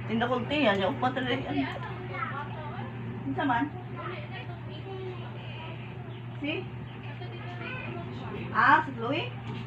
Tinda ko tiyan, yung upat rin. Isa man? Si? Ah, si Chloe?